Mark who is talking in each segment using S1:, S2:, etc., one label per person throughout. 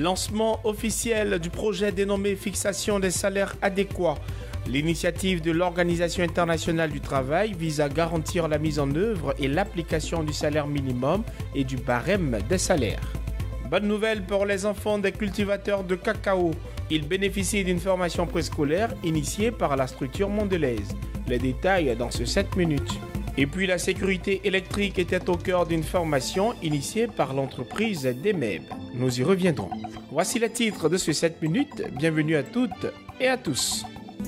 S1: Lancement officiel du projet dénommé Fixation des salaires adéquats. L'initiative de l'Organisation internationale du travail vise à garantir la mise en œuvre et l'application du salaire minimum et du barème des salaires. Bonne nouvelle pour les enfants des cultivateurs de cacao. Ils bénéficient d'une formation préscolaire initiée par la structure mondelaise. Les détails dans ce 7 minutes. Et puis la sécurité électrique était au cœur d'une formation initiée par l'entreprise DEMEB. Nous y reviendrons. Voici les titres de ce 7 minutes. Bienvenue à toutes et à tous.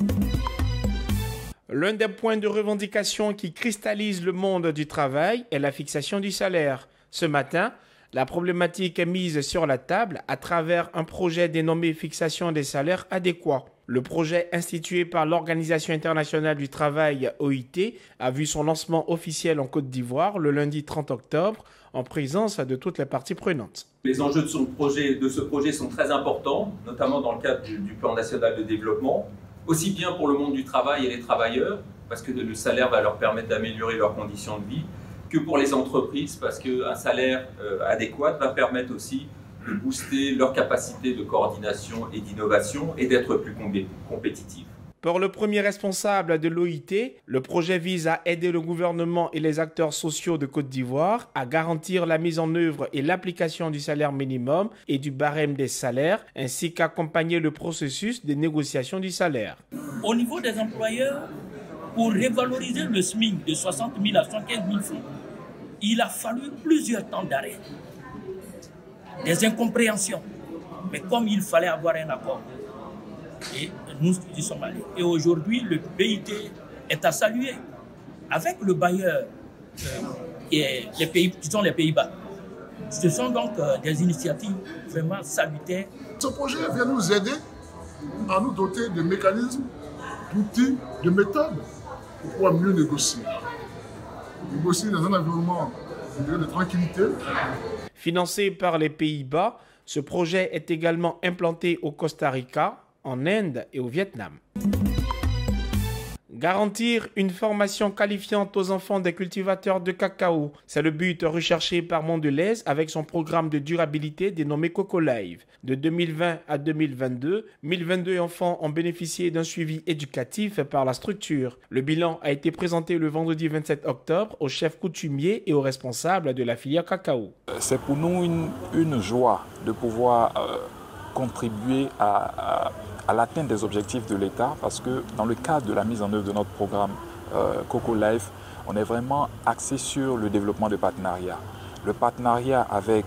S1: L'un des points de revendication qui cristallise le monde du travail est la fixation du salaire. Ce matin, la problématique est mise sur la table à travers un projet dénommé Fixation des salaires adéquats. Le projet institué par l'Organisation internationale du travail OIT a vu son lancement officiel en Côte d'Ivoire le lundi 30 octobre en présence de toutes les parties prenantes.
S2: Les enjeux de ce projet sont très importants, notamment dans le cadre du plan national de développement, aussi bien pour le monde du travail et les travailleurs, parce que le salaire va leur permettre d'améliorer leurs conditions de vie, que pour les entreprises, parce qu'un salaire adéquat va permettre aussi de booster leur capacité de coordination et d'innovation et d'être plus compétitifs.
S1: Pour le premier responsable de l'OIT, le projet vise à aider le gouvernement et les acteurs sociaux de Côte d'Ivoire à garantir la mise en œuvre et l'application du salaire minimum et du barème des salaires, ainsi qu'accompagner le processus de négociation du salaire.
S3: Au niveau des employeurs, pour revaloriser le SMIC de 60 000 à 75 000 francs, il a fallu plusieurs temps d'arrêt, des incompréhensions. Mais comme il fallait avoir un accord, et nous y sommes allés. Et aujourd'hui, le BIT est à saluer avec le bailleur et qui sont les Pays-Bas. Ce sont donc des initiatives vraiment salutaires.
S4: Ce projet vient nous aider à nous doter de mécanismes, d'outils, de méthodes pour pouvoir mieux négocier. Négocier dans un environnement de tranquillité.
S1: Financé par les Pays-Bas, ce projet est également implanté au Costa Rica, en Inde et au Vietnam. Garantir une formation qualifiante aux enfants des cultivateurs de cacao, c'est le but recherché par Mondelez avec son programme de durabilité dénommé Coco Life. De 2020 à 2022, 1022 enfants ont bénéficié d'un suivi éducatif par la structure. Le bilan a été présenté le vendredi 27 octobre au chef coutumier et aux responsables de la filière cacao.
S5: C'est pour nous une joie de pouvoir contribuer à l'atteinte des objectifs de l'État parce que dans le cadre de la mise en œuvre de notre programme Coco Life, on est vraiment axé sur le développement de partenariats. Le partenariat avec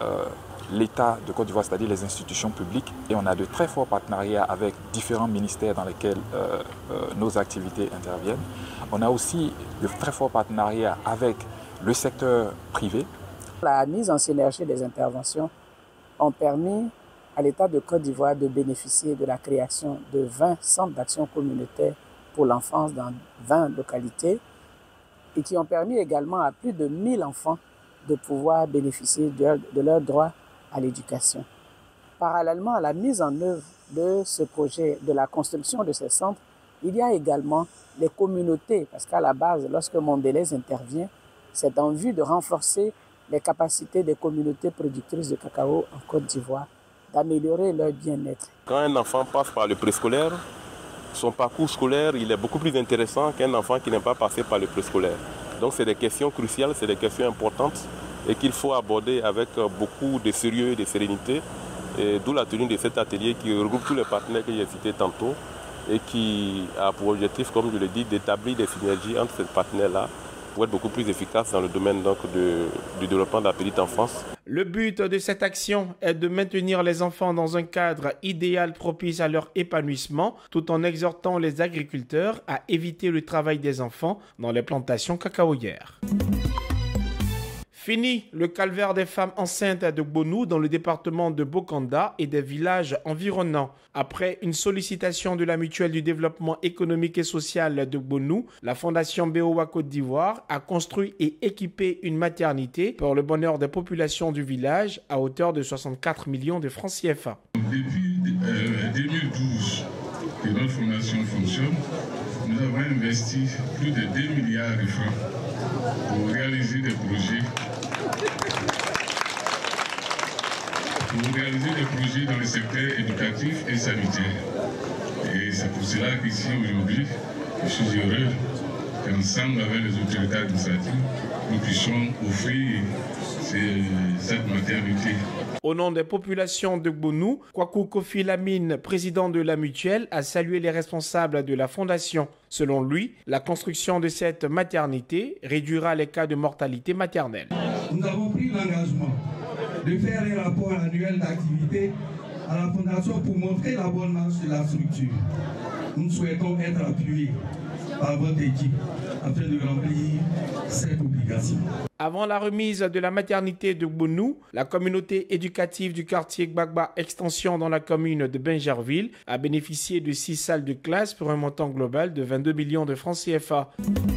S5: l'État de Côte d'Ivoire, c'est-à-dire les institutions publiques, et on a de très forts partenariats avec différents ministères dans lesquels nos activités interviennent. On a aussi de très forts partenariats avec le secteur privé.
S6: La mise en synergie des interventions ont permis à l'État de Côte d'Ivoire de bénéficier de la création de 20 centres d'action communautaire pour l'enfance dans 20 localités et qui ont permis également à plus de 1000 enfants de pouvoir bénéficier de leur droit à l'éducation. Parallèlement à la mise en œuvre de ce projet, de la construction de ces centres, il y a également les communautés, parce qu'à la base, lorsque Mondelez intervient, c'est en vue de renforcer les capacités des communautés productrices de cacao en Côte d'Ivoire, d'améliorer leur bien-être.
S7: Quand un enfant passe par le préscolaire, son parcours scolaire il est beaucoup plus intéressant qu'un enfant qui n'est pas passé par le préscolaire. Donc c'est des questions cruciales, c'est des questions importantes et qu'il faut aborder avec beaucoup de sérieux et de sérénité. D'où la tenue de cet atelier qui regroupe tous les partenaires que j'ai cités tantôt et qui a pour objectif, comme je l'ai dit, d'établir des synergies entre ces partenaires-là pour être beaucoup plus efficace dans le domaine donc, du développement de la petite enfance.
S1: Le but de cette action est de maintenir les enfants dans un cadre idéal propice à leur épanouissement, tout en exhortant les agriculteurs à éviter le travail des enfants dans les plantations cacaoyères. Fini le calvaire des femmes enceintes de Gbonou dans le département de Bokanda et des villages environnants. Après une sollicitation de la Mutuelle du développement économique et social de Gbonou, la Fondation BOA Côte d'Ivoire a construit et équipé une maternité pour le bonheur des populations du village à hauteur de 64 millions de francs CFA.
S8: Depuis 2012 que notre fondation fonctionne, nous avons investi plus de 2 milliards de francs pour réaliser des projets pour réaliser des projets dans les secteurs éducatifs et sanitaires. Et c'est pour cela qu'ici aujourd'hui, je suis heureux qu'ensemble avec les autorités administratives, nous puissions offrir cette maternité.
S1: Au nom des populations de Gbonu, Kwaku Kofi Lamine, président de la mutuelle, a salué les responsables de la fondation. Selon lui, la construction de cette maternité réduira les cas de mortalité maternelle.
S9: Nous avons pris l'engagement de faire un rapport annuel d'activité à la fondation pour montrer la bonne marche de la structure. Nous souhaitons être appuyés par votre équipe afin de remplir cette obligation.
S1: Avant la remise de la maternité de Gbonu, la communauté éducative du quartier Gbagba Extension dans la commune de Bingerville a bénéficié de 6 salles de classe pour un montant global de 22 millions de francs CFA.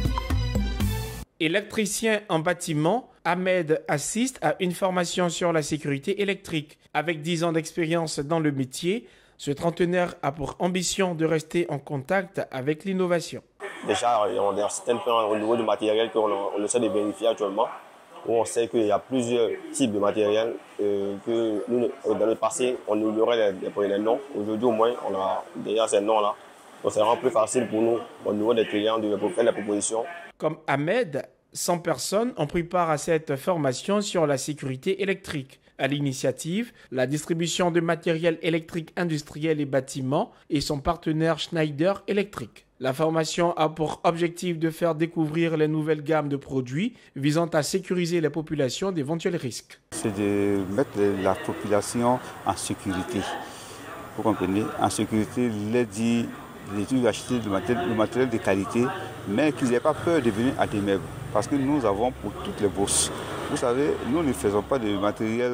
S1: Électricien en bâtiment, Ahmed assiste à une formation sur la sécurité électrique. Avec 10 ans d'expérience dans le métier, ce trentenaire a pour ambition de rester en contact avec l'innovation.
S10: Déjà, on a un certain plan au niveau du matériel qu'on essaie de vérifier actuellement, où on sait qu'il y a plusieurs types de matériel que nous, dans le passé, on ignorait les noms. Aujourd'hui, au moins, on a déjà ces noms-là. Donc, c'est vraiment plus facile pour nous, au niveau des clients, de faire les propositions.
S1: Comme Ahmed, 100 personnes ont pris part à cette formation sur la sécurité électrique. À l'initiative, la distribution de matériel électrique industriel et bâtiment et son partenaire Schneider Electric. La formation a pour objectif de faire découvrir les nouvelles gammes de produits visant à sécuriser les populations d'éventuels risques.
S11: C'est de mettre la population en sécurité. Vous comprenez? En sécurité, les acheter le matériel de qualité, mais qu'ils n'aient pas peur de venir à des meubles. Parce que nous avons pour toutes les bourses. Vous savez, nous ne faisons pas de matériel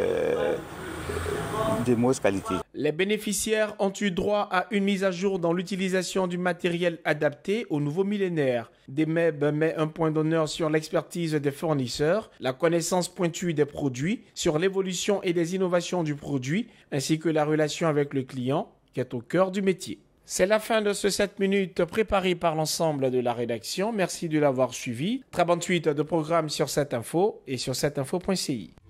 S11: de mauvaise qualité.
S1: Les bénéficiaires ont eu droit à une mise à jour dans l'utilisation du matériel adapté au nouveau millénaire. DEMEB met un point d'honneur sur l'expertise des fournisseurs, la connaissance pointue des produits, sur l'évolution et des innovations du produit, ainsi que la relation avec le client, qui est au cœur du métier. C'est la fin de ce 7 minutes préparé par l'ensemble de la rédaction. Merci de l'avoir suivi. Très bonne suite de programme sur 7info et sur 7info.ci.